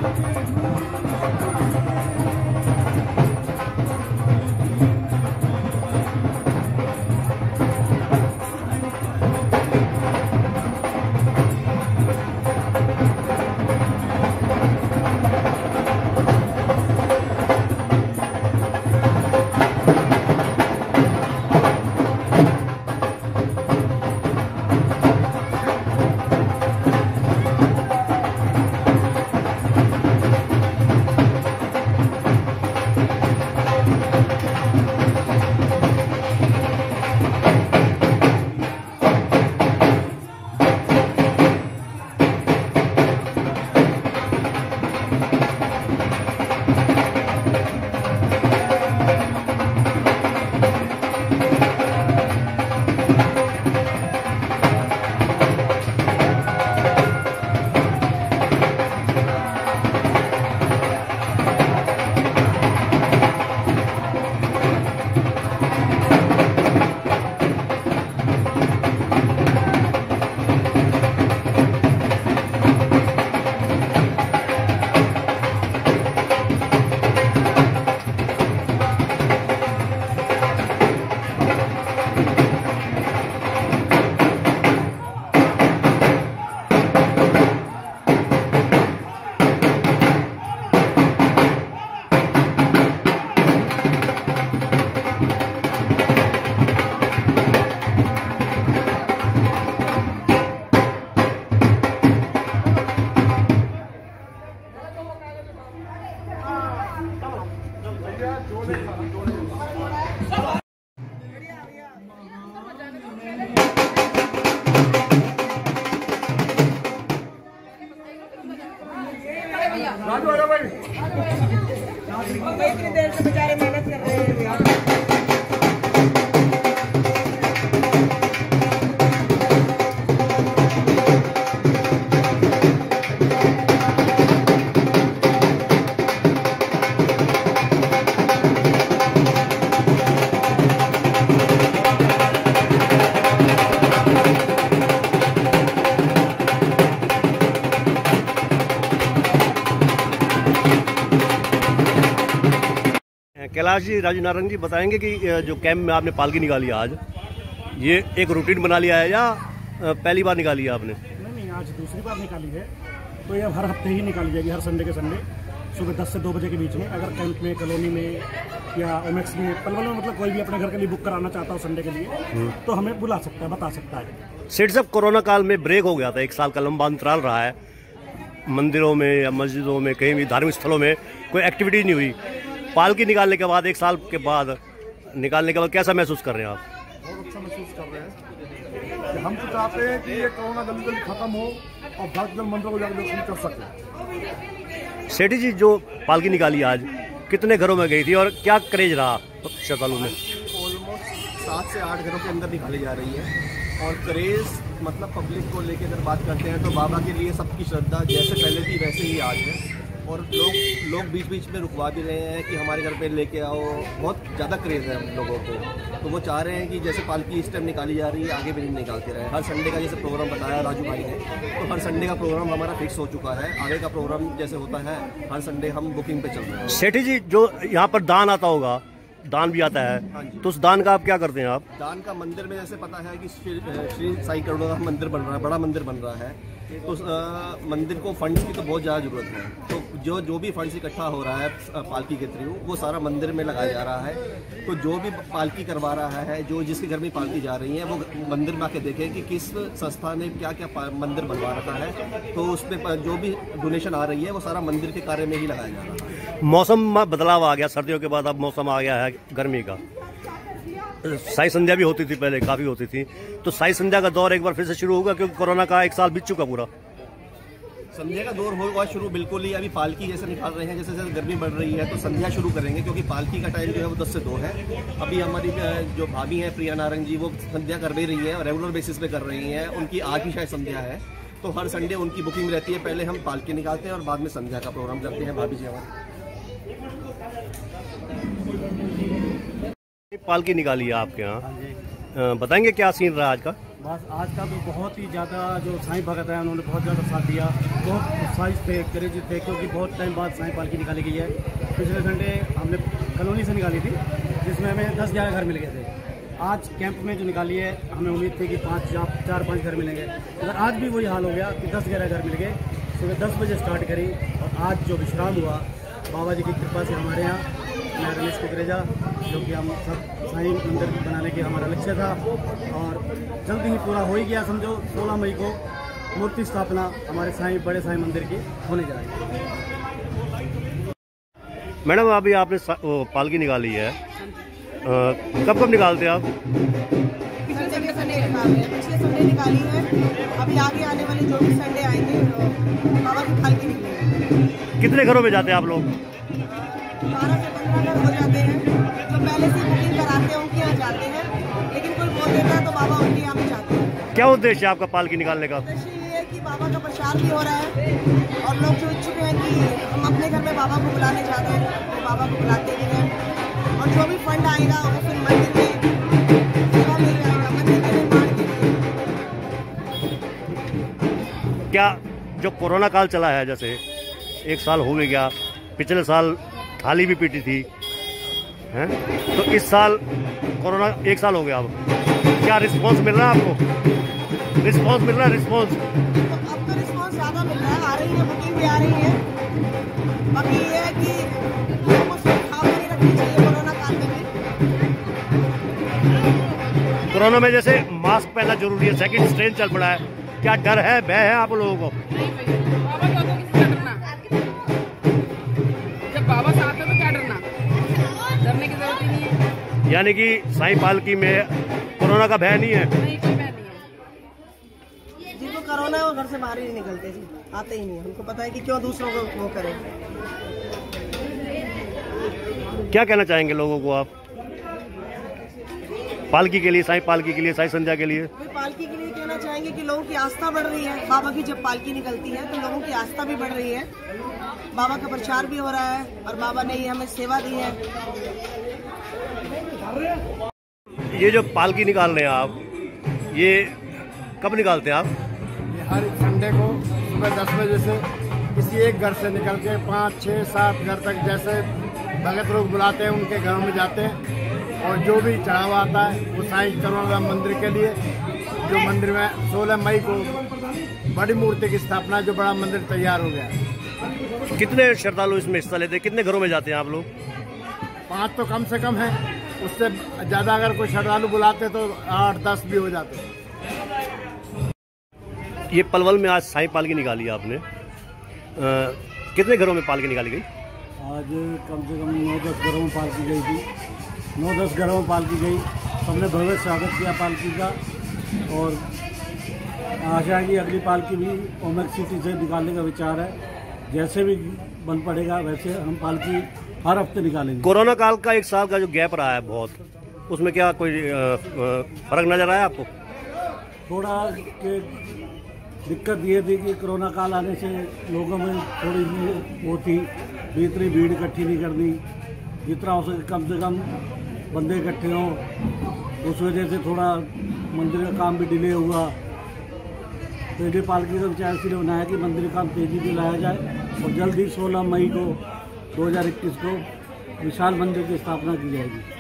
इतनी देर से बेचारे मेहनत कर रहे हैं यार। कैलाश जी, राजू नारंग जी बताएंगे कि जो कैंप में आपने पालकी निकाली आज, ये एक रूटीन बना लिया है या पहली बार निकाली है आपने? नहीं, आज दूसरी बार निकाली है। तो ये हर हफ्ते ही निकाली जाएगी, हर संडे के संडे सुबह 10 से 2 बजे के बीच में। अगर कैंप में, कॉलोनी में या ओमेक्स में, पलवल में, मतलब कोई भी अपने घर के लिए बुक कराना चाहता हो संडे के लिए तो हमें बुला सकता है, बता सकता है। सेठ साहब, कोरोना काल में ब्रेक हो गया था, 1 साल का लंबा अंतराल रहा है, मंदिरों में या मस्जिदों में, कहीं भी धार्मिक स्थलों में कोई एक्टिविटी नहीं हुई। पालकी निकालने के बाद, 1 साल के बाद निकालने के बाद कैसा महसूस कर रहे हैं आप? बहुत अच्छा महसूस कर रहे हैं कि हम तो चाहते हैं कि ये कोरोना जल्दी जल्दी खत्म हो और भक्त जन मंदिरों को जाकर दर्शन कर सके। सेठी जी, जो पालकी निकाली आज, कितने घरों में गई थी और क्या क्रेज रहा श्रद्धालु में? ऑलमोस्ट 7 से 8 घरों के अंदर निकाली जा रही है और क्रेज मतलब पब्लिक को लेकर अगर बात करते हैं तो बाबा के लिए सबकी श्रद्धा जैसे पहले थी वैसे ही आज है। और लोग बीच बीच में रुकवा भी रहे हैं कि हमारे घर पे लेके आओ, बहुत ज़्यादा क्रेज़ है हम लोगों को। तो वो चाह रहे हैं कि जैसे पालकी इस टाइम निकाली जा रही है, आगे भी निकालते रहे। हर संडे का जैसे प्रोग्राम बताया राजू भाई ने, तो हर संडे का प्रोग्राम हमारा फिक्स हो चुका है। आगे का प्रोग्राम जैसे होता है हर संडे हम बुकिंग पे चल रहे हैं। सेठी जी, जो यहाँ पर दान आता होगा, दान भी आता है, हाँ जी। तो उस दान का आप क्या करते हैं आप? दान का मंदिर में जैसे पता है कि श्री साई करोड़ का मंदिर बन रहा है, बड़ा मंदिर बन रहा है, तो मंदिर को फंड्स की तो बहुत ज़्यादा ज़रूरत है। तो जो भी फंड्स इकट्ठा हो रहा है पालकी के थ्रू, वो सारा मंदिर में लगाया जा रहा है। तो जो भी पालकी करवा रहा है, जो जिसके घर में पालकी जा रही है, वो मंदिर में आके देखें कि किस संस्था ने क्या क्या मंदिर बनवा रखा है। तो उसमें जो भी डोनेशन आ रही है वो सारा मंदिर के कार्य में ही लगाया जा रहा है। मौसम में बदलाव आ गया, सर्दियों के बाद अब मौसम आ गया है गर्मी का। साई संध्या भी होती थी पहले, काफ़ी होती थी, तो साई संध्या का दौर एक बार फिर से शुरू होगा क्योंकि कोरोना का 1 साल बीत चुका पूरा। संध्या का दौर होगा शुरू, बिल्कुल ही। अभी पालकी जैसे निकाल रहे हैं, जैसे जैसे गर्मी बढ़ रही है तो संध्या शुरू करेंगे, क्योंकि पालकी का टाइम जो है वो 10 से 2 है। अभी हमारी जो भाभी हैं प्रिया नारंग जी, वो संध्या कर भी रही हैं और रेगुलर बेसिस पे कर रही हैं। उनकी आज ही शायद संध्या है, तो हर संडे उनकी बुकिंग रहती है। पहले हम पालकी निकालते हैं और बाद में संध्या का प्रोग्राम करते हैं भाभी जी हमारे। पालकी निकाली है आपके यहाँ, बताएंगे क्या सीन रहा आज का? बस आज का तो बहुत ही ज़्यादा जो साईं भगत है उन्होंने बहुत ज़्यादा साथ दिया, बहुत उत्साहित थे, क्रेजी थे, क्योंकि बहुत टाइम बाद साईं पालकी निकाली गई है। पिछले संडे हमने कॉलोनी से निकाली थी, जिसमें हमें 10-11 घर मिल गए थे। आज कैंप में जो निकाली है हमें उम्मीद थी कि 4-5 घर मिलेंगे, मगर आज भी वही हाल हो गया कि 10-11 घर मिल गए। सुबह 10 बजे स्टार्ट करी और आज जो विश्राम हुआ बाबा जी की कृपा से हमारे यहाँ, मैं रमेश कुकरेजा, जो कि हम सब साईं मंदिर बनाने के हमारा लक्ष्य था और जल्दी ही पूरा हो ही गया। समझो 16 मई को मूर्ति स्थापना हमारे साईं बड़े साईं मंदिर की होने जा रही है। मैडम अभी आपने पालकी निकाली है, कब कब निकालते हैं आप? संडे निकाल रहे हैं, पिछले संडे निकाली है। अभी आगे आने वाले जो भी संडे आएंगे बाबा की पालकी निकलेगी। कितने घरों में जाते हैं आप लोग? 12 से 15 घर हो जाते हैं। जो पहले से बुकिंग कराते हैं उनके यहाँ जाते हैं, लेकिन कोई बोल देता है तो बाबा उनके यहाँ भी जाते हैं। क्या उद्देश्य है आपका पालकी निकालने का? उद्देश्य ये है कि बाबा का प्रचार भी हो रहा है और लोग जो इच्छुक हैं कि हम अपने घर में बाबा को बुलाने चाहते हैं तो बाबा को बुलाते भी हैं। और जो भी फंड आएगा वो फिर मंदिर में सेवा मिल रहा है, मंदिर के निर्माण के लिए। क्या जो कोरोना काल चला है, जैसे 1 साल हो गया, पिछले साल थाली भी पीटी थी हैं, तो इस साल कोरोना 1 साल हो गया, अब क्या रिस्पांस मिल रहा है आपको? रिस्पांस मिल रहा है? रिस्पांस तो अब तो रिस्पॉन्स ज़्यादा मिल रहा है, आ रही है, बुकिंग भी आ रही है। बाकी ये है कि लोगों को सावधानी रखनी चाहिए कोरोना काल में भी। कोरोना में जैसे मास्क पहनना जरूरी है, सेकंड स्ट्रेन चल पड़ा है, क्या डर है, भय है आप लोगों को? बाबा को तो किसी का डरना, जब बाबा साथ है तो क्या डरना, डरने की जरूरत ही नहीं है। यानी कि साईं पालकी में कोरोना का भय नहीं है? नहीं, कोई भय नहीं है। जिनको कोरोना है वो घर से बाहर ही नहीं निकलते जी, आते ही नहीं है। हमको पता है कि क्यों दूसरों को वो करें। क्या कहना चाहेंगे लोगों को आप पालकी के लिए, साईं पालकी के लिए, साईं संध्या के लिए? कोई पालकी के लिए कहना चाहेंगे कि लोगों की आस्था बढ़ रही है। बाबा की जब पालकी निकलती है तो लोगों की आस्था भी बढ़ रही है, बाबा का प्रचार भी हो रहा है और बाबा ने ये हमें सेवा दी है। ये जो पालकी निकाल रहे हैं आप, ये कब निकालते हैं आप? हर संडे को सुबह 10 बजे से किसी एक घर से निकल के 5, 6, 7 घर तक, जैसे भगत लोग बुलाते हैं उनके घरों में जाते हैं और जो भी चढ़ावा आता है वो साईं करुणाधाम मंदिर के लिए, जो मंदिर में 16 मई को बड़ी मूर्ति की स्थापना, जो बड़ा मंदिर तैयार हो गया है। कितने श्रद्धालु इसमें हिस्सा लेते हैं? कितने घरों में जाते हैं आप लोग? 5 तो कम से कम है, उससे ज़्यादा अगर कोई श्रद्धालु बुलाते तो 8-10 भी हो जाते। ये पलवल में आज साईं पालकी निकाली आपने, कितने घरों में पालकी निकाली गई? आज कम से कम 9-10 घरों में पालकी गई थी, 9-10 घरों में पालकी गई। सबने भव्य स्वागत किया पालकी का और आशा है कि अगली पालकी भी ओमेक्स सिटी से निकालने का विचार है। जैसे भी बन पड़ेगा वैसे हम पालकी हर हफ्ते निकालेंगे। कोरोना काल का 1 साल का जो गैप रहा है बहुत, उसमें क्या कोई फर्क नजर आया आपको? थोड़ा के दिक्कत ये थी कि कोरोना काल आने से लोगों में थोड़ी वो थी, इतनी भीड़ इकट्ठी नहीं करनी, जितना हो सके कम से कम बंदे इकट्ठे हों। उस वजह से थोड़ा मंदिर का काम भी डिले हुआ। पहले पालकी का विचार इसलिए बनाया कि मंदिर का काम तेजी से लाया जाए और जल्द ही 16 मई को 2021 को विशाल मंदिर की स्थापना की जाएगी।